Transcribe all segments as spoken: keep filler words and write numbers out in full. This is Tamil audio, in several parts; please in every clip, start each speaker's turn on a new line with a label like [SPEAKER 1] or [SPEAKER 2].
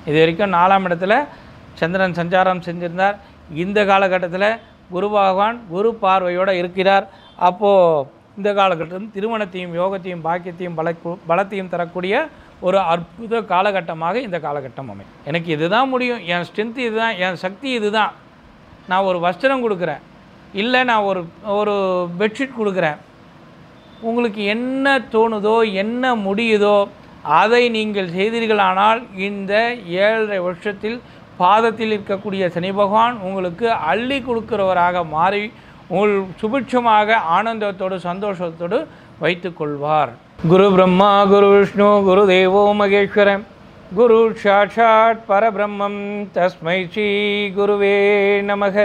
[SPEAKER 1] இது வரைக்கும் நாலாம் இடத்துல சந்திரன் சஞ்சாரம் செஞ்சிருந்தார். இந்த காலகட்டத்தில் குரு பகவான் குரு பார்வையோடு இருக்கிறார். அப்போது இந்த காலகட்டம் திருமணத்தையும் யோகத்தையும் பாக்கியத்தையும் பல பலத்தையும் தரக்கூடிய ஒரு அற்புத காலகட்டமாக இந்த காலகட்டம் அமையும். எனக்கு இதுதான் முடியும், என் ஸ்ட்ரென்த்து இதுதான், என் சக்தி இதுதான். நான் ஒரு வஸ்திரம் கொடுக்குறேன், இல்லை நான் ஒரு ஒரு பெட்ஷீட் கொடுக்குறேன். உங்களுக்கு என்ன தோணுதோ என்ன முடியுதோ அதை நீங்கள் செய்தீர்களானால் இந்த ஏழரை வருஷத்தில் பாதத்தில் இருக்கக்கூடிய சனி பகவான் உங்களுக்கு அள்ளி கொடுக்கிறவராக மாறி உங்கள் சுபிட்சமாக ஆனந்தத்தோடு சந்தோஷத்தோடு வைத்து கொள்வார். குரு பிரம்மா குரு விஷ்ணு குரு தேவோ மகேஸ்வரம் குரு சாட்சாத் பரபிரம்மம் தஸ்மை ஸ்ரீ குருவே நமக.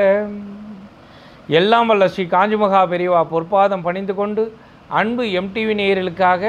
[SPEAKER 1] எல்லாம் வல்ல ஸ்ரீ காஞ்சிமகா பெரியவா பொற்பாதம் பணிந்து கொண்டு அன்பு எம்டிவி நேயர்களுக்காக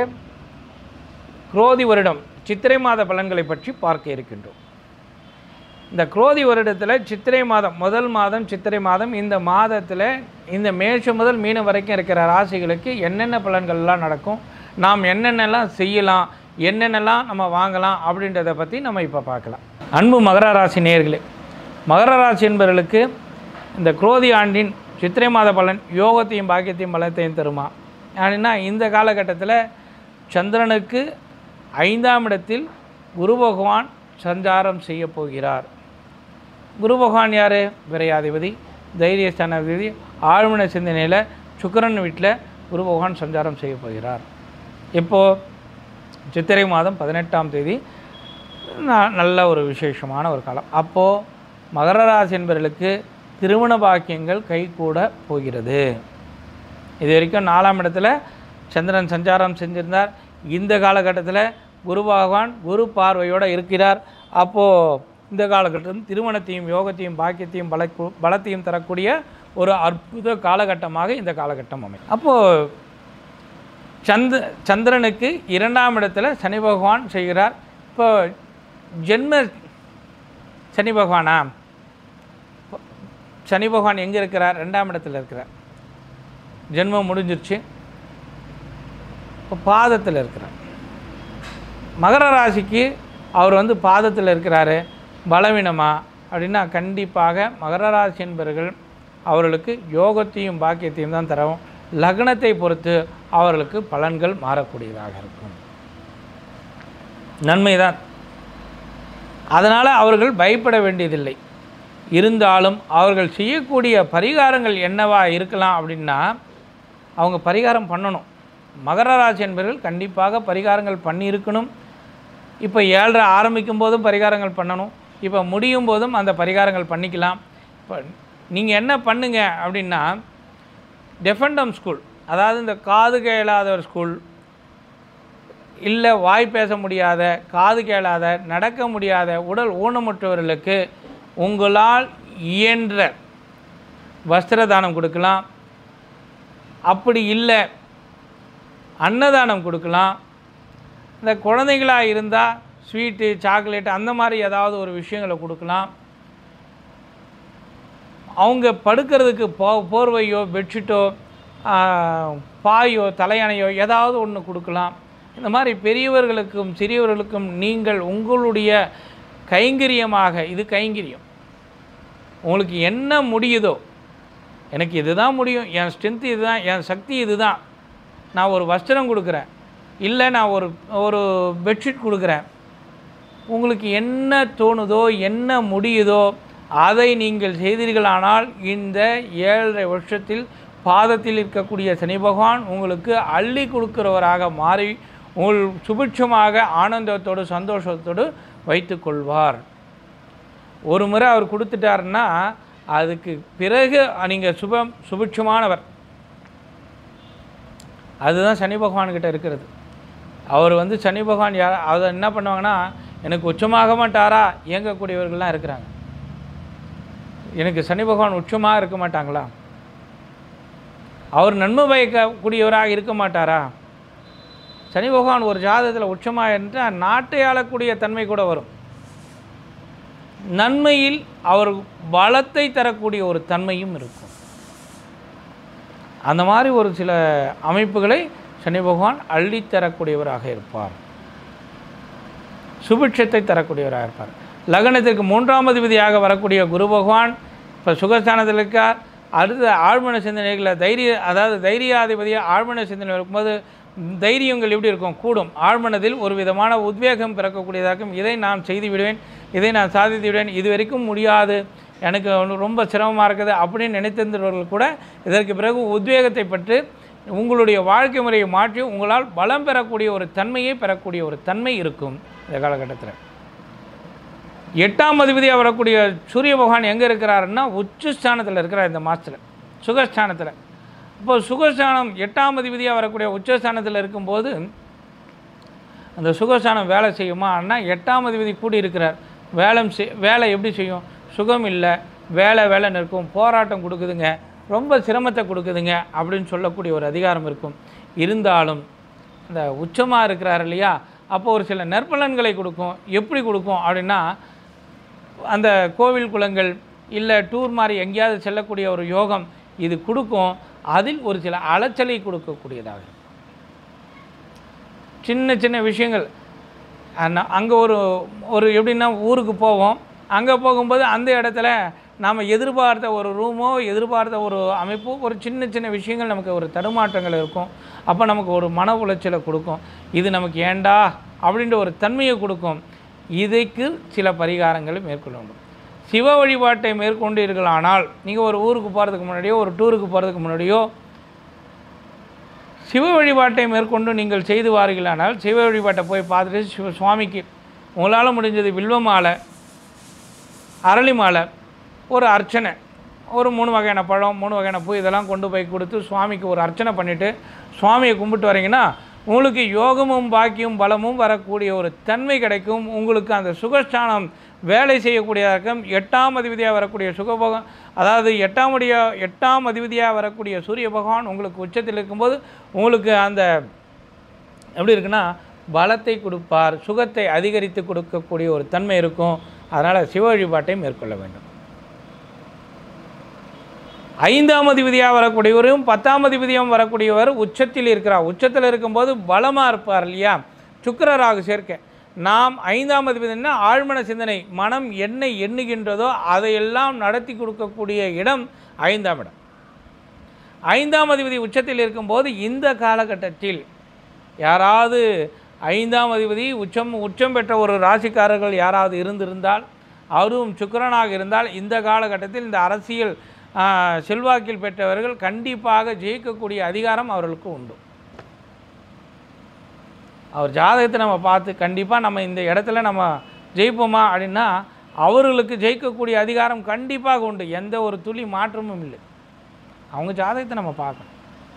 [SPEAKER 1] குரோதி வருடம் சித்திரை மாத பலன்களை பற்றி பார்க்க இருக்கின்றோம். இந்த குரோதி வருடத்தில் சித்திரை மாதம் முதல் மாதம் சித்திரை மாதம், இந்த மாதத்தில் இந்த மேஷம் முதல் மீனம் வரைக்கும் இருக்கிற ராசிகளுக்கு என்னென்ன பலன்கள்லாம் நடக்கும், நாம் என்னென்னலாம் செய்யலாம், என்னென்னலாம் நம்ம வாங்கலாம் அப்படின்றத பற்றி நம்ம இப்போ பார்க்கலாம். அன்பு மகர ராசி நேயர்களே, மகர ராசி என்பவர்களுக்கு இந்த குரோதி ஆண்டின் சித்திரை மாத பலன் யோகத்தையும் பாக்கியத்தையும் பலத்தையும் தருமா அப்படின்னா, இந்த காலகட்டத்தில் சந்திரனுக்கு ஐந்தாம் இடத்தில் குரு பகவான் சஞ்சாரம் செய்ய போகிறார். குரு பகவான் யார்? விரையாதிபதி, தைரியஸ்தானாதிபதி, ஆழ்மன சிந்தனையில் சுக்கிரன் வீட்டில் குரு பகவான் சஞ்சாரம் செய்ய போகிறார். இப்போது சித்திரை மாதம் பதினெட்டாம் தேதி நல்ல ஒரு விசேஷமான ஒரு காலம். அப்போது மகர ராசி என்பவர்களுக்கு திருமண பாக்கியங்கள் கைகூட போகிறது. இது வரைக்கும் நாலாம் இடத்துல சந்திரன் சஞ்சாரம் செஞ்சிருந்தார். இந்த காலகட்டத்தில் குரு பகவான் குரு பார்வையோடு இருக்கிறார். அப்போது இந்த காலகட்டம் திருமணத்தையும் யோகத்தையும் பாக்கியத்தையும் பல பலத்தையும் தரக்கூடிய ஒரு அற்புத காலகட்டமாக இந்த காலகட்டம் அமையும். அப்போது சந்த சந்திரனுக்கு இரண்டாம் இடத்துல சனி பகவான் செய்கிறார். இப்போ ஜென்ம சனி பகவானா, சனி பகவான் எங்கே இருக்கிறார்? ரெண்டாம் இடத்துல இருக்கிறார். ஜென்மம் முடிஞ்சிருச்சு, இப்போ பாதத்தில் இருக்கிறார். மகர ராசிக்கு அவர் வந்து பாதத்தில் இருக்கிறாரு, பலவீனமா அப்படின்னா கண்டிப்பாக மகர ராசி என்பவர்கள் அவர்களுக்கு யோகத்தையும் பாக்கியத்தையும் தான் தரும். லக்னத்தை பொறுத்து அவர்களுக்கு பலன்கள் மாறக்கூடியதாக இருக்கும், நன்மைதான். அதனால் அவர்கள் பயப்பட வேண்டியதில்லை. இருந்தாலும் அவர்கள் செய்யக்கூடிய பரிகாரங்கள் என்னவா இருக்கலாம் அப்படின்னா, அவங்க பரிகாரம் பண்ணணும். மகர ராசி என்பவர்கள் கண்டிப்பாக பரிகாரங்கள் பண்ணியிருக்கணும். இப்போ ஏழரை ஆரம்பிக்கும் போதும் பரிகாரங்கள் பண்ணணும், இப்போ முடியும் போதும் அந்த பரிகாரங்கள் பண்ணிக்கலாம். இப்போ நீங்கள் என்ன பண்ணுங்க அப்படின்னா, டெஃபண்டம் ஸ்கூல், அதாவது இந்த காது கேளாத ஒரு ஸ்கூல், இல்லை வாய் பேச முடியாத, காது கேளாத, நடக்க முடியாத, உடல் ஊனமுற்றவர்களுக்கு உங்களால் இயன்ற வஸ்திர தானம் கொடுக்கலாம். அப்படி இல்லை அன்னதானம் கொடுக்கலாம். இந்த குழந்தைகளாக இருந்தால் ஸ்வீட்டு சாக்லேட்டு அந்த மாதிரி ஏதாவது ஒரு விஷயங்களை கொடுக்கலாம். அவங்க படுக்கிறதுக்கு போ போர்வையோ பெட்ஷீட்டோ பாயோ தலையணையோ ஏதாவது ஒன்று கொடுக்கலாம். இந்த மாதிரி பெரியவர்களுக்கும் சிறியவர்களுக்கும் நீங்கள் உங்களுடைய கைங்கரியமாக, இது கைங்கரியம், உங்களுக்கு என்ன முடியுதோ, எனக்கு இதுதான் முடியும், என் ஸ்ட்ரென்த்து இதுதான், என் சக்தி இதுதான், நான் ஒரு வஸ்திரம் கொடுக்குறேன், இல்லை நான் ஒரு ஒரு பெட்ஷீட் கொடுக்குறேன், உங்களுக்கு என்ன தோணுதோ என்ன முடியுதோ அதை நீங்கள் செய்தீர்களானால் இந்த ஏழரை வருஷத்தில் பாதத்தில் இருக்கக்கூடிய சனி பகவான் உங்களுக்கு அள்ளி கொடுக்கிறவராக மாறி உங்கள் சுபிட்சமாக ஆனந்தத்தோடு சந்தோஷத்தோடு வைத்து கொள்வார். ஒரு முறை அவர் கொடுத்துட்டாருன்னா அதுக்கு பிறகு நீங்கள் சுபம் சுபிட்சமானவர். அதுதான் சனி பகவான்கிட்ட இருக்கிறது. அவர் வந்து சனி பகவான் யார், அதை என்ன பண்ணுவாங்கன்னா, எனக்கு உச்சமாக மாட்டாரா இயங்கக்கூடியவர்கள்லாம் இருக்கிறாங்க. எனக்கு சனி பகவான் உச்சமாக இருக்க மாட்டாங்களா, அவர் நன்மை பயக்கக்கூடியவராக இருக்க மாட்டாரா? சனி பகவான் ஒரு ஜாதகத்தில் உச்சமாக இருந்தால் நாட்டை ஆளக்கூடிய தன்மை கூட வரும். நன்மையில் அவர் பலத்தை தரக்கூடிய ஒரு தன்மையும் இருக்கும். அந்த மாதிரி ஒரு சில அமைப்புகளை சனி பகவான் அள்ளித்தரக்கூடியவராக இருப்பார். சுபிட்சத்தை தரக்கூடியவராக இருப்பார். லக்னத்திற்கு மூன்றாம் அதிபதியாக வரக்கூடிய குரு பகவான் இப்போ சுகஸ்தானத்தில் இருக்கார். அடுத்த ஆழ்மன சிந்தனைகளில் தைரிய அதாவது தைரியாதிபதியாக ஆழ்மன சிந்தனை இருக்கும்போது தைரியங்கள் எப்படி இருக்கும்? கூடும். ஆழ்மனதில் ஒரு விதமான உத்வேகம் பிறக்கக்கூடியதாகும். இதை நான் செய்து விடுவேன், இதை நான் சாதித்து விடுவேன், இது வரைக்கும் முடியாது, எனக்கு ரொம்ப சிரமமாக இருக்குது அப்படின்னு நினைத்திருந்தவர்கள் கூட இதற்கு பிறகு உத்வேகத்தை பெற்று உங்களுடைய வாழ்க்கை முறையை மாற்றி உங்களால் பலம் பெறக்கூடிய ஒரு தன்மையை பெறக்கூடிய ஒரு தன்மை இருக்கும் இந்த காலகட்டத்தில். எட்டாம் அதிபதியாக வரக்கூடிய சூரிய பகவான் எங்கே இருக்கிறாருன்னா உச்சஸ்தானத்தில் இருக்கிறார் இந்த மாதத்தில், சுகஸ்தானத்தில். இப்போ சுகஸ்தானம் எட்டாம் அதிபதியாக வரக்கூடிய உச்சஸ்தானத்தில் இருக்கும்போது அந்த சுகஸ்தானம் வேலை செய்யுமான்னா எட்டாம் அதிபதி கூடி இருக்கிறார். வேலை செய் வேலை எப்படி செய்யும்? சுகம் இல்லை, வேலை வேலைன்னு இருக்கும், போராட்டம் கொடுக்குதுங்க, ரொம்ப சிரமத்தை கொடுக்குதுங்க அப்படின்னு சொல்லக்கூடிய ஒரு அதிகாரம் இருக்கும். இருந்தாலும் இந்த உச்சமாக இருக்கிறார் இல்லையா, அப்போ ஒரு சில நற்பலன்களை கொடுக்கும். எப்படி கொடுக்கும் அப்படின்னா, அந்த கோவில் குளங்கள் இல்லை டூர் மாதிரி எங்கேயாவது செல்லக்கூடிய ஒரு யோகம் இது கொடுக்கும். அதில் ஒரு சில அலைச்சலை கொடுக்கக்கூடியதாக சின்ன சின்ன விஷயங்கள். அங்கே ஒரு ஒரு எப்படின்னா ஊருக்கு போவோம், அங்கே போகும்போது அந்த இடத்துல நாம் எதிர்பார்த்த ஒரு ரூமோ எதிர்பார்த்த ஒரு அமைப்போ ஒரு சின்ன சின்ன விஷயங்கள் நமக்கு ஒரு தடுமாற்றங்கள் இருக்கும். அப்போ நமக்கு ஒரு மன உளைச்சலை கொடுக்கும். இது நமக்கு ஏண்டா அப்படின்ற ஒரு தன்மையை கொடுக்கும். இதுக்கு சில பரிகாரங்களை மேற்கொள்ள வேண்டும். சிவ வழிபாட்டை மேற்கொண்டீர்களானால் நீங்கள் ஒரு ஊருக்கு போகிறதுக்கு முன்னாடியோ ஒரு டூருக்கு போகிறதுக்கு முன்னாடியோ சிவ வழிபாட்டை மேற்கொண்டு நீங்கள் செய்து வாருங்களானால் சிவ வழிபாட்டை போய் பார்த்துட்டு சிவ சுவாமிக்கு உங்களால் முடிஞ்சது வில்வ மாலை, அரளி மாலை, ஒரு அர்ச்சனை, ஒரு மூணு வகையான பழம், மூணு வகையான பூ இதெல்லாம் கொண்டு போய் கொடுத்து சுவாமிக்கு ஒரு அர்ச்சனை பண்ணிவிட்டு சுவாமியை கும்பிட்டு வரீங்கன்னா உங்களுக்கு யோகமும் பாக்கியும் பலமும் வரக்கூடிய ஒரு தன்மை கிடைக்கும். உங்களுக்கு அந்த சுகஸ்தானம் வேலை செய்யக்கூடியதாக எட்டாம் அதிபதியாக வரக்கூடிய சுகபகவான் அதாவது எட்டாம் அடியா எட்டாம் அதிபதியாக வரக்கூடிய சூரிய பகவான் உங்களுக்கு உச்சத்தில் இருக்கும்போது உங்களுக்கு அந்த எப்படி இருக்குன்னா பலத்தை கொடுப்பார், சுகத்தை அதிகரித்து கொடுக்கக்கூடிய ஒரு தன்மை இருக்கும். அதனால் சிவ வழிபாட்டை மேற்கொள்ள வேண்டும். ஐந்தாம் அதிபதியாக வரக்கூடியவரும் பத்தாம் அதிபதியாக வரக்கூடியவர் உச்சத்தில் இருக்கிறார். உச்சத்தில் இருக்கும்போது பலமாக இருப்பார் இல்லையா, சுக்கிரராக சேர்க்க. நாம் ஐந்தாம் அதிபதினா ஆழ்மன சிந்தனை, மனம் என்ன எண்ணுகின்றதோ அதையெல்லாம் நடத்தி கொடுக்கக்கூடிய இடம் ஐந்தாம் இடம். ஐந்தாம் அதிபதி உச்சத்தில் இருக்கும்போது இந்த காலகட்டத்தில் யாராவது ஐந்தாம் அதிபதி உச்சம் உச்சம் பெற்ற ஒரு ராசிக்காரர்கள் யாராவது இருந்திருந்தால், அவரும் சுக்கிரனாக இருந்தால், இந்த காலகட்டத்தில் இந்த அரசியல் செல்வாக்கில் பெற்றவர்கள் கண்டிப்பாக ஜெயிக்கக்கூடிய அதிகாரம் அவர்களுக்கு உண்டு. அவர் ஜாதகத்தை நம்ம பார்த்து கண்டிப்பாக நம்ம இந்த இடத்துல நம்ம ஜெயிப்போமா அப்படின்னா அவர்களுக்கு ஜெயிக்கக்கூடிய அதிகாரம் கண்டிப்பாக உண்டு. எந்த ஒரு துளி மாற்றமும் இல்லை. அவங்க ஜாதகத்தை நம்ம பார்க்கணும்.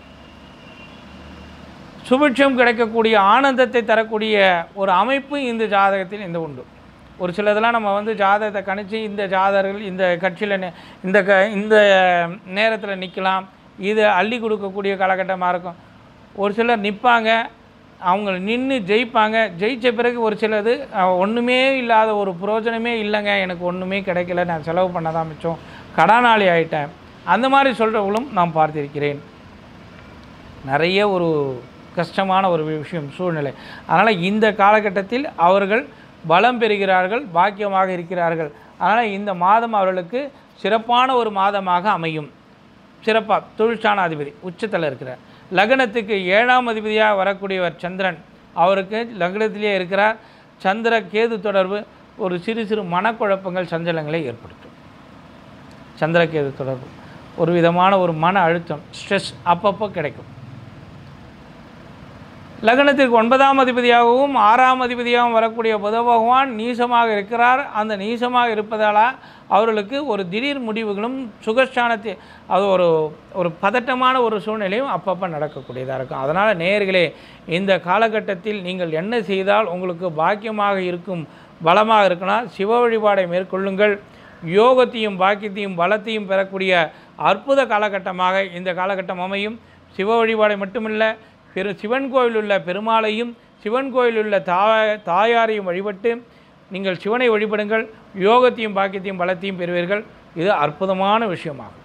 [SPEAKER 1] சுபிட்சம் கிடைக்கக்கூடிய ஆனந்தத்தை தரக்கூடிய ஒரு அமைப்பு இந்த ஜாதகத்தில் இந்த உண்டு. ஒரு சிலதெல்லாம் நம்ம வந்து ஜாதகத்தை கணிச்சு இந்த ஜாதகர்கள் இந்த கட்சியில் இந்த க இந்த நேரத்தில் நிற்கலாம், இதை அள்ளி கொடுக்கக்கூடிய காலகட்டமாக இருக்கும். ஒரு சிலர் நிற்பாங்க, அவங்க நின்று ஜெயிப்பாங்க. ஜெயித்த பிறகு ஒரு சிலது ஒன்றுமே இல்லாத ஒரு பிரயோஜனமே இல்லைங்க, எனக்கு ஒன்றுமே கிடைக்கல, நான் செலவு பண்ணதான் மிச்சம், கடனாளி ஆகிட்டேன், அந்த மாதிரி சொல்கிறவங்களும் நான் பார்த்திருக்கிறேன். நிறைய ஒரு கஷ்டமான ஒரு விஷயம் சூழ்நிலை. அதனால் இந்த காலகட்டத்தில் அவர்கள் பலம் பெறுகிறார்கள், பாக்கியமாக இருக்கிறார்கள். அதனால் இந்த மாதம் அவர்களுக்கு சிறப்பான ஒரு மாதமாக அமையும். சிறப்பாக தொழிற்சான அதிபதி உச்சத்தில் இருக்கிறார். லக்னத்துக்கு ஏழாம் அதிபதியாக வரக்கூடியவர் சந்திரன், அவருக்கு லக்னத்திலே இருக்கிறார். சந்திர கேது தொடர்பு ஒரு சிறு சிறு மனக்குழப்பங்கள் சஞ்சலங்களை ஏற்படுத்தும். சந்திர கேது தொடர்பு ஒரு விதமான ஒரு மன அழுத்தம், ஸ்ட்ரெஸ் அப்பப்போ கிடைக்கும். லக்னத்திற்கு ஒன்பதாம் அதிபதியாகவும் ஆறாம் அதிபதியாகவும் வரக்கூடிய புத பகவான் நீசமாக இருக்கிறார். அந்த நீசமாக இருப்பதால் அவர்களுக்கு ஒரு திடீர் முடிவுகளும் சுகஸ்தானத்தை அது ஒரு ஒரு பதட்டமான ஒரு சூழ்நிலையும் அப்பப்போ நடக்கக்கூடியதாக இருக்கும். அதனால் நேயர்களே, இந்த காலகட்டத்தில் நீங்கள் என்ன செய்தால் உங்களுக்கு பாக்கியமாக இருக்கும், பலமாக இருக்குன்னா சிவ வழிபாடை மேற்கொள்ளுங்கள். யோகத்தையும் பாக்கியத்தையும் பலத்தையும் பெறக்கூடிய அற்புத காலகட்டமாக இந்த காலகட்டம் அமையும். சிவ வழிபாடை மட்டுமில்லை, பெரு சிவன் கோயில் உள்ள பெருமாளையும் சிவன் கோயில் உள்ள தாய தாயாரையும் வழிபட்டு நீங்கள் சிவனை வழிபடுங்கள். யோகத்தையும் பாக்கியத்தையும் பலத்தையும் பெறுவீர்கள். இது அற்புதமான விஷயமாகும்.